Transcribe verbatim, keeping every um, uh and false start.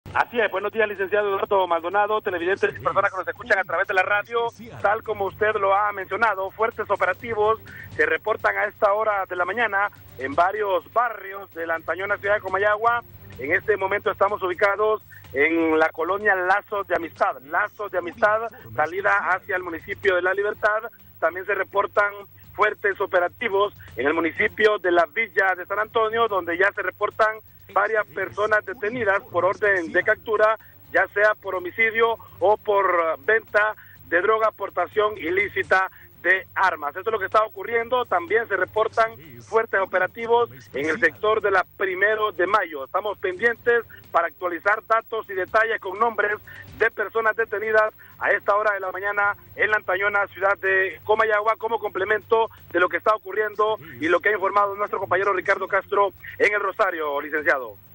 Así es, buenos días, licenciado Eduardo Maldonado, televidentes y personas que nos escuchan a través de la radio. Tal como usted lo ha mencionado, fuertes operativos se reportan a esta hora de la mañana en varios barrios de la antañona ciudad de Comayagua. En este momento estamos ubicados en la colonia Lazos de Amistad, Lazos de Amistad, salida hacia el municipio de La Libertad. También se reportan fuertes operativos en el municipio de la Villa de San Antonio, donde ya se reportan varias personas detenidas por orden de captura, ya sea por homicidio o por venta de droga, aportación ilícita de armas. Esto es lo que está ocurriendo. También se reportan fuertes operativos en el sector de la Primero de Mayo. Estamos pendientes para actualizar datos y detalles con nombres de personas detenidas a esta hora de la mañana en la antañona ciudad de Comayagua, como complemento de lo que está ocurriendo y lo que ha informado nuestro compañero Ricardo Castro en el Rosario, licenciado.